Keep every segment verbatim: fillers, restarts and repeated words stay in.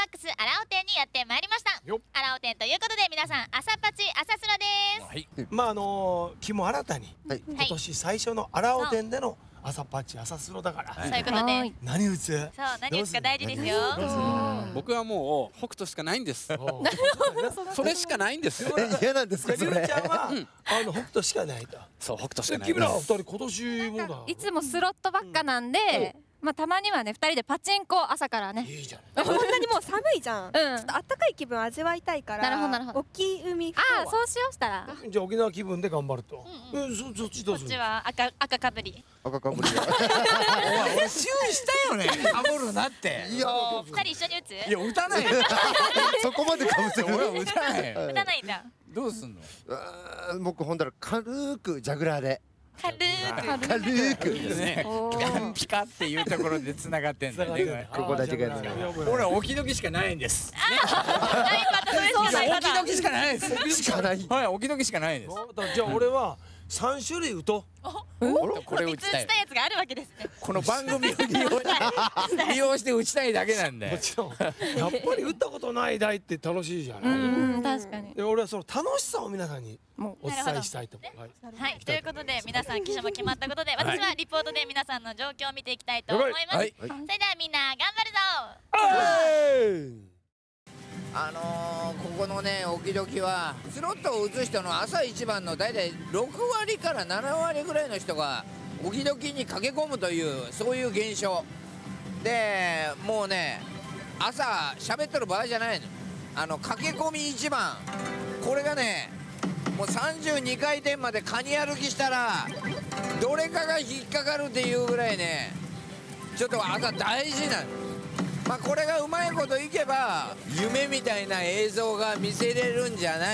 ックス荒尾店にやってまいりました。荒尾店ということで皆さん朝パチ朝スロです。 はい、まああのー、気も新たに、はい、今年最初の荒尾店での朝パチ朝スロだから、 そういうことで何打つ？ そう何打つか大事ですよ。 僕はもう北斗しかないんです。それしかないんです。 嫌なんですかそれ？りゅうちゃんはあの北斗しかないと。 そう北斗しかない。 君ら二人今年もだ。 いつもスロットばっかなんで。まあたまにはねふたりでパチンコ朝からね。 いいじゃん。 こんなにもう寒いじゃん。ちょっと暖かい気分味わいたいから。 なるほどなるほど。 大きい海。 ああそうしようしたら。 じゃあ沖縄気分で頑張ると。うんそそっちどうする？ こっちは赤赤かぶり。 赤かぶり。 俺注意したよね。かぶるなって。いや二人一緒に打つ？ いや打たない。 そこまでかぶせる。 俺は打たない。 打たないんだ。 どうすんの？ 僕ほんだら軽くジャグラーで。 軽く軽くですね。 ピカっていうところで繋がってんだね。 ここだけが。 俺はオキドキしかないんです。 オキドキしかないです。 しかない。 はい、オキドキしかないです。 じゃあ俺は三種類打とう。これ打ちたい。打ちたいやつがあるわけですね。 この番組を利用利用して打ちたいだけなんで。 もちろん。やっぱり打ったことない台って楽しいじゃない。 うん確かに。 で俺はその楽しさを皆さんにお伝えしたいと思う。 はい、ということで皆さん記者も決まったことで私はリポートで皆さんの状況を見ていきたいと思います。それではみんな頑張るぞ。 あのー、ここのねオキドキはスロットを打つ人の朝一番の大体ろくわりからななわりぐらいの人がオキドキに駆け込むというそういう現象で、もうね朝喋ってる場合じゃないの。あの駆け込み一番これがねもうさんじゅうにかいてんまでカニ歩きしたらどれかが引っかかるっていうぐらいねちょっと朝大事なの。まあこれがうまいこといけば夢みたいな映像が見せれるんじゃない。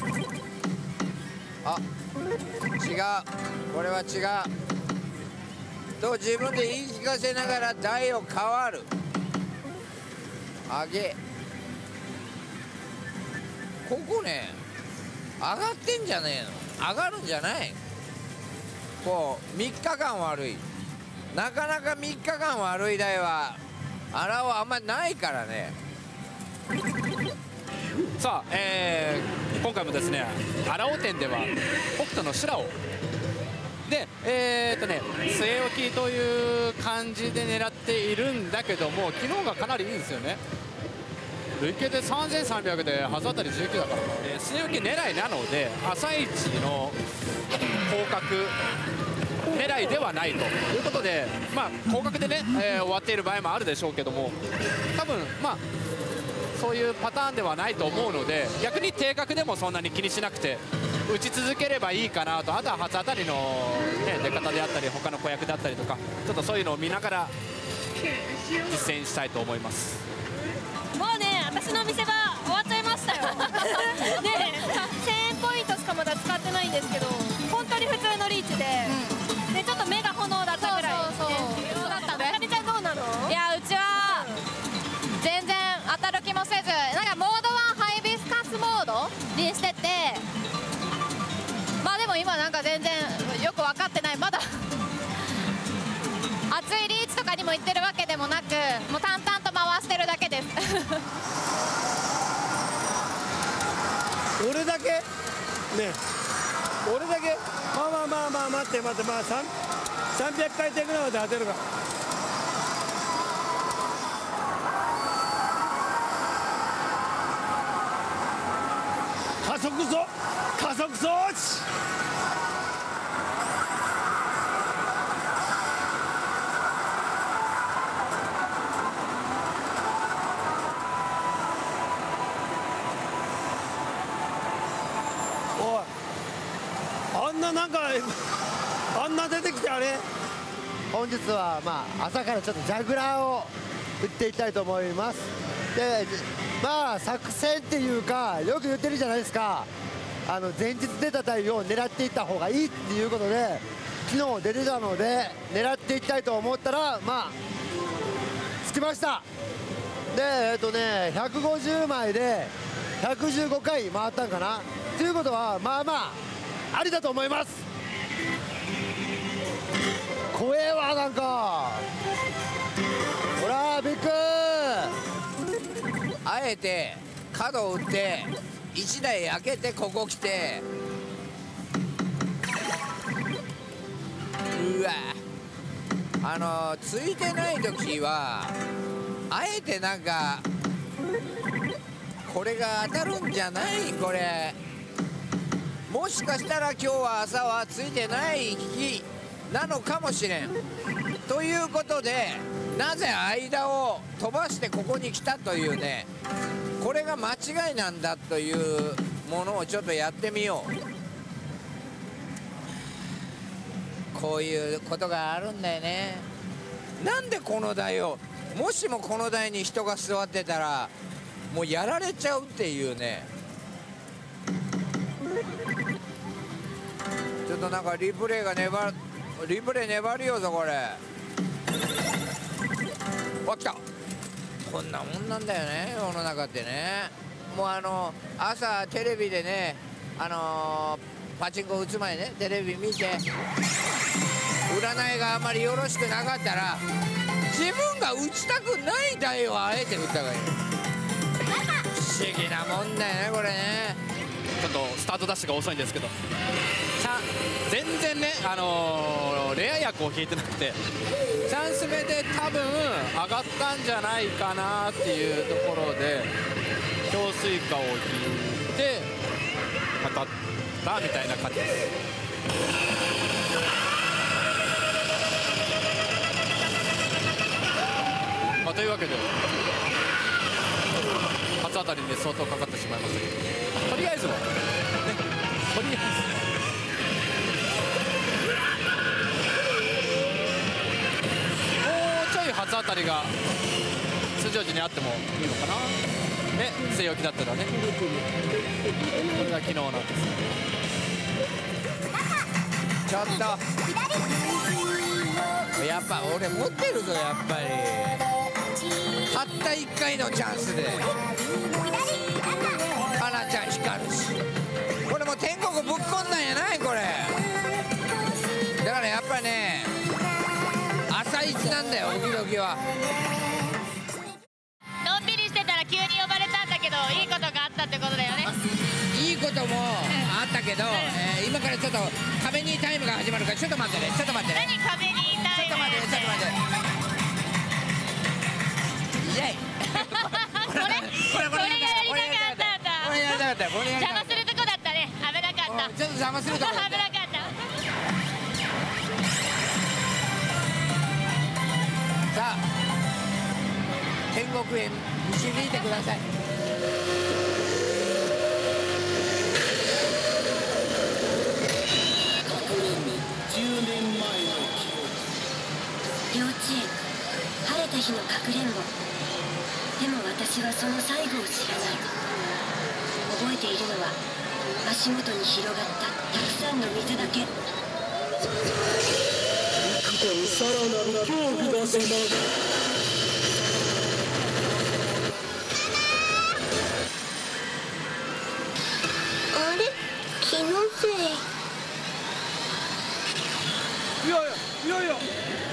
あ違う、これは違うと自分で言い聞かせながら台を変わる。上げここね上がってんじゃねえの、上がるんじゃない。こうみっかかん悪い、なかなかみっかかん悪い台は荒尾はあんまりないからね。 さあ、えー、今回もですね荒尾店では北斗の修羅をでえー、っとね据え置きという感じで狙っているんだけども昨日がかなりいいんですよね。累計でさんぜんさんびゃくではず当たりじゅうきゅうだから、えー、据え置き狙いなので朝一の広角狙いではないということで、まあ広角でね、えー、終わっている場合もあるでしょうけども多分まあそういうパターンではないと思うので逆に低角でもそんなに気にしなくて打ち続ければいいかなと。あとは初当たりの、ね、出方であったり他の子役だったりとかちょっとそういうのを見ながら実践したいと思います。 もうね私の見せ場終わっちゃいましたよ。でせんえんポイントしかまだ使ってないんですけど本当に普通のリーチで、うん、でちょっと目が炎だったぐらい。 そうそうそうそうだったね。 あかりちゃんどうなの？ いやうちは全然当たる気もせずなんかモードワンハイビスカスモードにしててまあでも今なんか全然よく分かってないまだ熱いリーチとかにも行ってるわけでもなくもう淡々と回してるだけです。 俺だけね俺だけまあまあまあまあ待って待ってまあさんびゃくかいてんぐらいまで当てるか。加速ぞ加速装置あんななんかあんな出てきてあれ本日はまあ朝からちょっとジャグラーを打っていきたいと思います。でまあ作戦っていうかよく言ってるじゃないですか。あの前日出た台を狙っていった方がいいっていうことで昨日出てたので狙っていきたいと思ったらまあつきました。でえっとねひゃくごじゅうまいでひゃくじゅうごかい回ったんかなということはまあまあありだと思います。怖えわなんかほらビッグえて角を打っていちだい開けてここ来て、うわあのついてない時はあえてなんかこれが当たるんじゃない？これもしかしたら今日は朝はついてない日なのかもしれん。ということでなぜ間を飛ばしてここに来たというね、これが間違いなんだというものをちょっとやってみよう。こういうことがあるんだよね。なんでこの台を、もしもこの台に人が座ってたらもうやられちゃうっていうね。ちょっとなんかリプレイが粘る、リプレイ粘るよぞこれ。わ、来た。こんなもんなんだよね世の中ってね。もうあの朝テレビでね、あのー、パチンコ打つ前ねテレビ見て占いがあんまりよろしくなかったら自分が打ちたくない台をあえて打った方がいい。不思議なもんだよねこれね。 ちょっとスタートダッシュが遅いんですけど、チャン全然ね、あのー、レア役を引いてなくてチャンス目で多分上がったんじゃないかなっていうところで氷水化を引いて当たったみたいな感じです。まあ、というわけで初当たりで相当かかってしまいましたけど、とりあえずはね、とりあえずもうちょい初当たりが通常時にあってもいいのかなね、据え置きだったらね。これが昨日なんです。 ちょっとやっぱ俺持ってるぞやっぱり。たったいっかいのチャンスでかなちゃん光るし、これもう天国ぶっこんなんやないこれ。だからやっぱりね朝一なんだよおぎどきは。 のんびりしてたら急に呼ばれたんだけどいいことがあったってことだよね。 いいこともあったけど、えー、今からちょっと壁にタイムが始まるからちょっと待ってねちょっと待ってね。 何壁にいたいちょっと待ってちょっと待って。イエイこれこれがやりたかったんだ。 これやりたかったこれやりたかった。 邪魔するとこだったね。危なかった。 ちょっと邪魔するとこだった。 危なかった。 さあ天国へ導いてください。 幼稚園晴れた日のかくれんぼ。でも私はその最後を知らない。覚えているのは足元に広がったたくさんの水だけ。幾度さらなる恐怖が迫る。あれ、気のせい。 いやいやいやいや、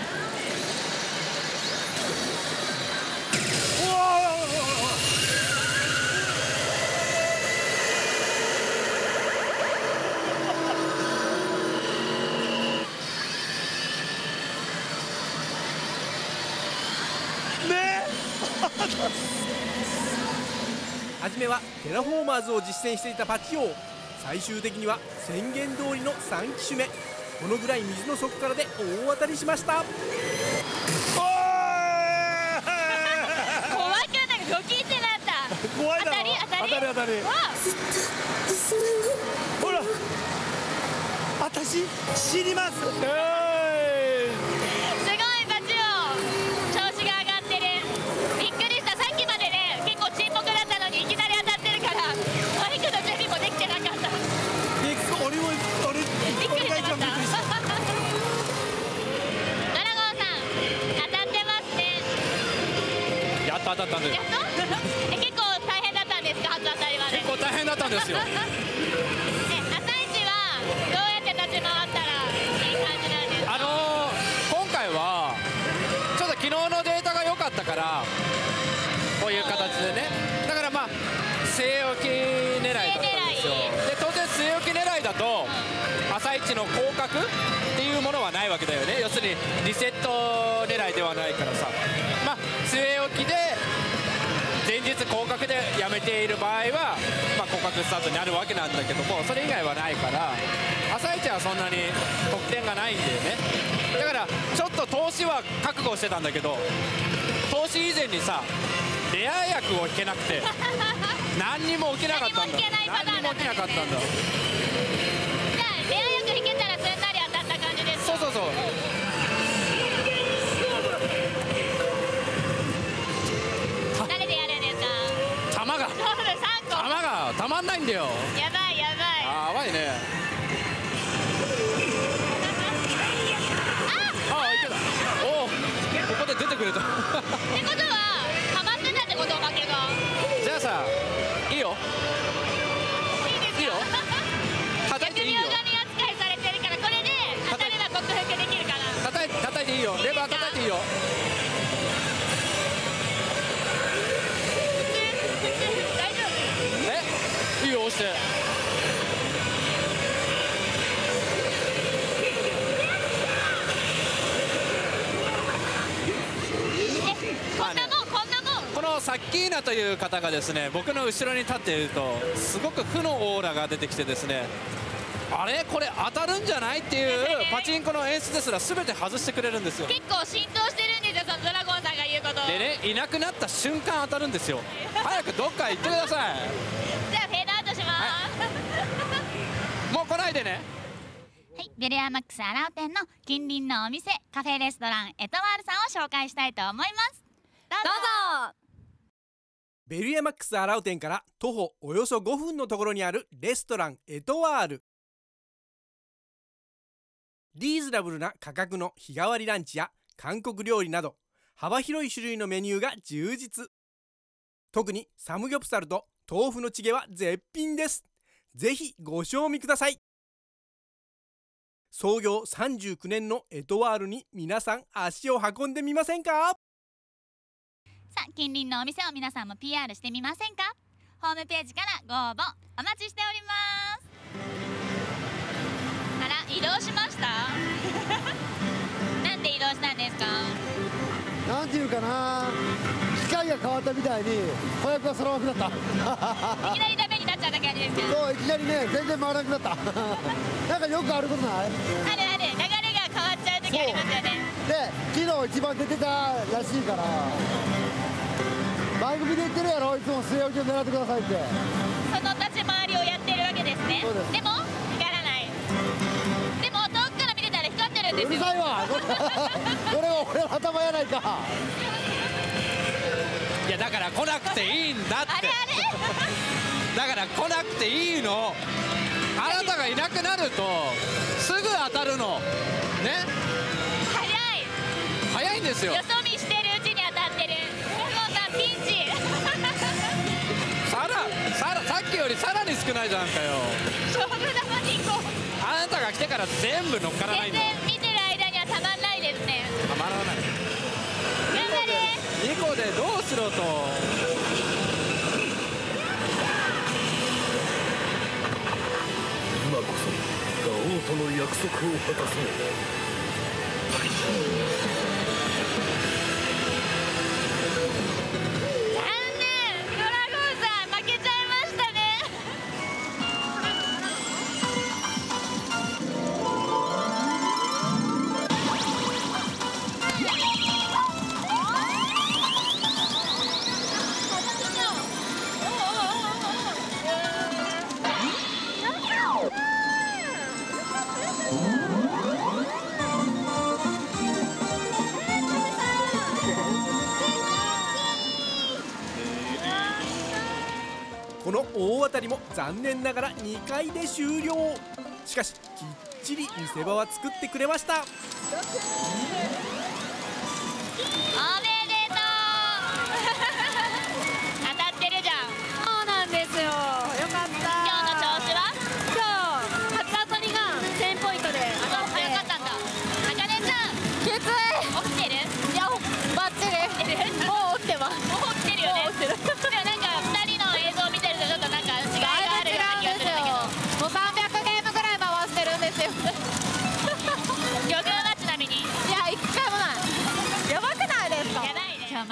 初めはテラフォーマーズを実践していたパチ王、最終的には宣言通りのさん機種目、このぐらい水の底からで大当たりしました。 怖くないドキってなった。 怖いだろ。 当たり当たり当たり当たり。ほら私知ります。えすごいバチ王調子が上がってる。びっくりした。さっきまでね結構沈黙だったのにいきなり当たってるからマイクの準備もできてなかった。 びっくり。俺も俺びっくりしました。ドラゴンさん当たってますね。 やっと当たったんです。 やっとえ結構大変だったんですか初当たりまで。 結構大変だったんですよ。 え朝一はどうやって立ち回ったらいい感じなんですか。 あのー、今回はちょっと昨日のデータが良かったからこういう形でね、だからいちの降格っていうものはないわけだよね。要するにリセット狙いではないからさ、まあ据え置きで前日降格でやめている場合は、まあ、降格スタートになるわけなんだけども、それ以外はないから、朝一はそんなに得点がないんだよね。だからちょっと投資は覚悟してたんだけど、投資以前にさレア役を引けなくて何にも起きなかったんだ。何にも起きなかったんだ。 じゃあレア役引けたらすんなり当たった感じですか？ そうそうそう。 誰でやるんですか？ 玉がそうだ、さんこ。 玉がたまんないんだよ。 やばいやばい。 あーやばいね。ああいけた。おお、ここで出てくれた。 ってことはハマってたってこと？負けが。 じゃあさ、いいよ。 いいですよ。 いいよ。叩いていいよ。 逆に大神扱いされてるから、これで当たれば克服できるから。 叩いて叩いていいよ。レバー叩いていいよ。 大丈夫？ え、いいよ押して。 こんなもん、こんなもん。 このサッキーナという方がですね、僕の後ろに立っているとすごく負のオーラが出てきてですね、あれこれ当たるんじゃないっていうパチンコの演出ですら全て外してくれるんですよ。 結構浸透してるんですよ、そのドラゴンさんが言うこと。 でね、いなくなった瞬間当たるんですよ。早くどっか行ってください。 じゃあフェードアウトします。 もう来ないでね。 はい、ベルヤマックスアラオ店の近隣のお店、カフェレストランエトワールさんを紹介したいと思います。どうぞ。 どうぞ。 ベルヤマックスアラオ店から徒歩およそごふんのところにあるレストランエトワール。リーズナブルな価格の日替わりランチや韓国料理など幅広い種類のメニューが充実。特にサムギョプサルと豆腐のチゲは絶品です。ぜひご賞味ください。創業さんじゅうきゅうねんのエトワールに皆さん足を運んでみませんか？ さあ、近隣のお店を皆さんも ピーアール してみませんか？ホームページからご応募お待ちしております。あら、移動しましたなんで移動したんですか？ なんていうかな、機械が変わったみたいに子役がそのままになったいきなりダメになっちゃった感じですけど。 そう、いきなりね、全然回らなくなったなんかよくあることない？ あるある、流れが変わっちゃう時ありますよね。 で、昨日一番出てたらしいから、番組で言ってるやろ、いつも据え置きを狙ってくださいって。 その立ち回りをやってるわけですね。 そうです。 でも光らない。でも遠くから見てたら光ってるんですよ。 うるさいわこれは俺の頭やないか。 いやだから来なくていいんだって。 あれあれだから来なくていいの。あなたがいなくなるとすぐ当たるのね。 早い。 早いんですよ。 よそ見してるうちに当たってる。ドラゴンさんピンチさらさらさっきよりさらに少ないじゃんかよ。 勝負玉に行こう。 あなたが来てから全部乗っからない全んだよ。 然見てる間にはたまんないですね。 たまらない。 頑張れ。 にこでどうしろと。 今こそガオーとの約束を果たそう。 残念、ドラゴンさん負けちゃいましたね。 この大当たりも残念ながらにかいで終了。しかしきっちり見せ場は作ってくれました。 おめでとう当たってるじゃん。 そうなんですよ。よかった。 今日の調子は？ 今日初当たりがせんポイントで当たっあ、 て。 よかったんだ。あかねちゃんきつい。 起きてる？ いや、バッチリ。 起きてる？ もう起きてます。 もう起きてるよね。 もう起きてる。 でもなんかふたりの映像を見てるとちょっとなんか違いがあるような気がするんだけど。 もうさんびゃくゲームぐらい回してるんですよ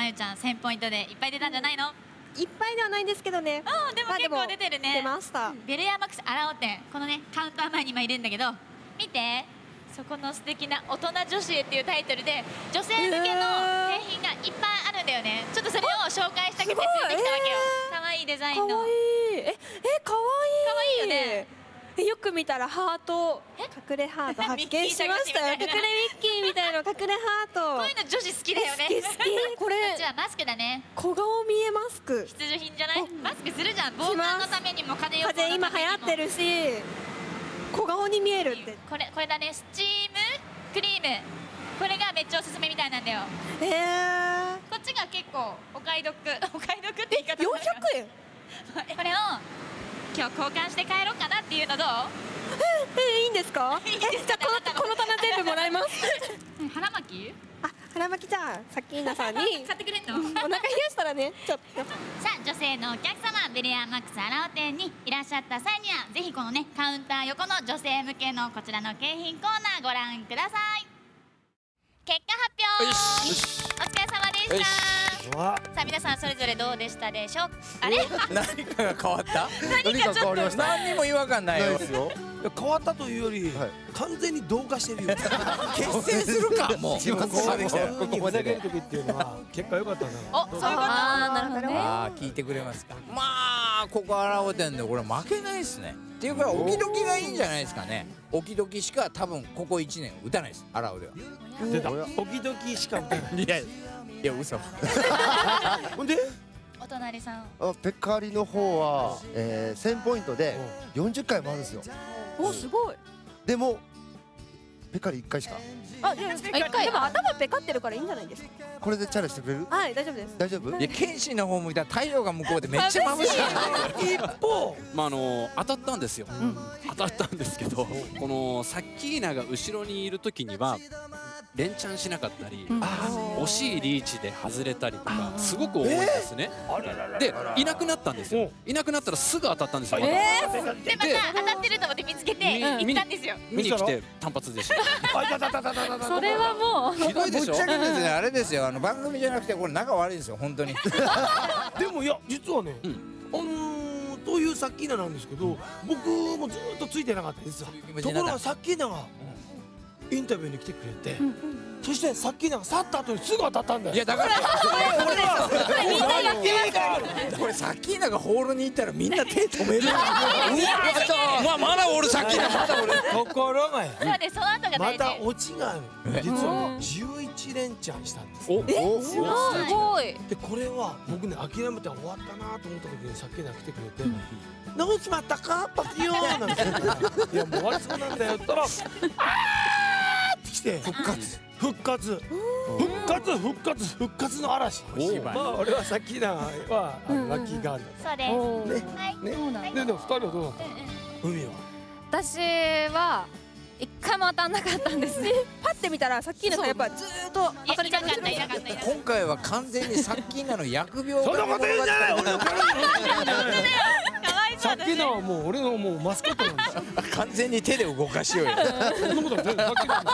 まゆちゃんせんポイントでいっぱい出たんじゃないの？ いっぱいではないんですけどね。 あーでも結構出てるね。 出ました。 ベルヤマックス荒尾店、このねカウンター前に今いるんだけど、見てそこの素敵な大人女子へっていうタイトルで女性向けの景品がいっぱいあるんだよね。ちょっとそれを紹介したくて連れてきたわけよ。可愛いデザインの。 かわいい。ええかわいい。 可愛いよね。 よく見たらハート、隠れハート発見しましたよ。隠れミッキーみたいな隠れハート。 こういうの女子好きだよね。 好き好き。これこっちはマスクだね。 小顔見えマスク。 必需品じゃない？マスクするじゃん。防寒のためにも風よけのためにも。 風今流行ってるし、小顔に見えるって。 これこれだね。スチームクリーム。これがめっちゃおすすめみたいなんだよ。 へえ。 こっちが結構お買い得。お買い得って言い方。 よんひゃくえん。 これを今日交換して帰ろうかなっていうのどう？ ええいいんですか？えじゃあこのこの棚全部もらいます。 腹巻き？ あ腹巻きじゃあサッキーナさんに買ってくれんの？ お腹冷やしたらねちょっと。 さあ女性のお客様、ベルヤマックス荒尾店にいらっしゃった際にはぜひこのねカウンター横の女性向けのこちらの景品コーナーご覧ください。結果発表。お疲れ様でした。さあ皆さんそれぞれどうでしたでしょう？あれ？ 何かが変わった？ 何かちょっと何にも違和感ないよ。 変わったというより完全に同化してるよ。 結成するかもう。 ここまで来た。ここまで来る時っていうのは結果良かったんだ。 お、そういうこと。ああなるほどね。 ああ聞いてくれますか。まあここ荒尾店でこれ負けないですね。っていうかオキドキがいいんじゃないですかね。オキドキしか多分ここいちねん打たないです。荒尾では。 出た。オキドキしか打たない。 いやいや嘘。 ほんで？ お隣さん。 あペッカリの方は、えー、せんポイントでよんじゅっかいもあるんですよ。 おすごい。 でもペッカリいっかいしか。 あでもでも頭ペカってるからいいんじゃないですか。 これでチャレしてくれる？ はい大丈夫です。 大丈夫？ いや謙信の方向いたら太陽が向こうでめっちゃ眩しい。 一方まああの当たったんですよ、当たったんですけど、このサッキーナが後ろにいる時には連チャンしなかったり、惜しいリーチで外れたりとかすごく多いんですね。でいなくなったんですよ。いなくなったらすぐ当たったんですよ。 でまた当たってると思って見つけて行ったんですよ。 見に来て単発でした。 それはもうひどいでしょ。 ぶっちゃけですねあれですよ、あの番組じゃなくてこれ仲悪いですよ本当に。 でもいや実はね、あのというサッキーナなんですけど、僕もずっとついてなかったですよ。ところがサッキーナがインタビューに来てくれて、そしてサッキーナが去った後にすぐ当たったんだよ。 いやだからこれみんなやってます。 これサッキーナがホールに行ったらみんな手止める。うわまあまだ俺サッキーナまだ俺。 ところがそうでその後がま大事。 たオチがある。実はじゅういち連チャンしたんです。 おえすごい。 でこれは僕ね諦めて終わったなと思った時にサッキーナが来てくれて「直しまったかパキヨー」なんて言ったら「いやもう終わりそうなんだよ」って言ったら「あー!」って来て復活復活復活復活復活の嵐。まあ俺はサッキーナはラッキーガールそうです。はい。 ね。ででもふたりはどうだったの？海は。 私は一回も当たんなかったんです。 パッて見たらサッキーナさんやっぱずーっといやいなかったいなかったいなかっ今回は完全にサッキーナの疫病そんなこと言うんじゃない。俺の体のた。かわいそうだね。 サッキーナはもう俺のもうマスコットなんですよ。 完全に手で動かしようよ。 そんなことない。サッキーナすごい。サッキーナ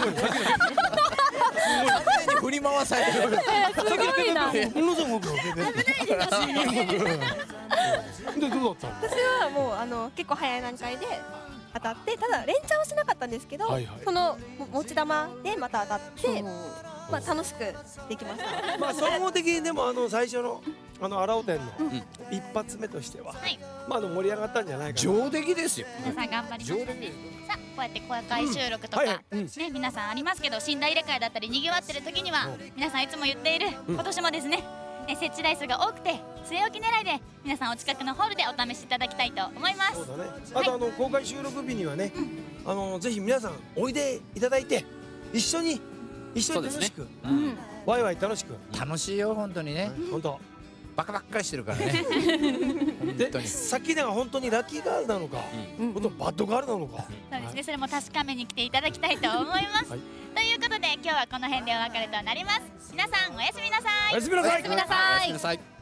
完全に振り回される。 すごいな。 ものすごく危ないです。でどうだったの？ 私はもうあの結構早い段階で当たって、ただ連チャンはしなかったんですけど、 はいはいその持ち玉でまた当たってまあ楽しくできました。 まあ総合的にでもあの最初のあの荒尾店の一発目としては、 はい。 まああの盛り上がったんじゃないかな。 上出来ですよ。 皆さん頑張りましたね。さあこうやって公開収録とかはいはいうんね皆さんありますけど、寝台入れ替えだったり賑わってる時には皆さんいつも言っている今年もですね。え設置台数が多くて据え置き狙いで皆さんお近くのホールでお試しいただきたいと思います。 そうだね。あとあの公開収録日にはね、あのぜひ皆さんおいでいただいて一緒に一緒に楽しく、ワイワイ楽しく。 楽しいよ本当にね。 本当。 バカばっかりしてるからね。 で、サッキーナが本当にラッキーガールなのか、本当バッドガールなのか。 そうですね、それも確かめに来ていただきたいと思います。 はいということで今日はこの辺でお別れとなります。皆さんおやすみなさい。 おやすみなさい。 おやすみなさい。 おやすみなさい。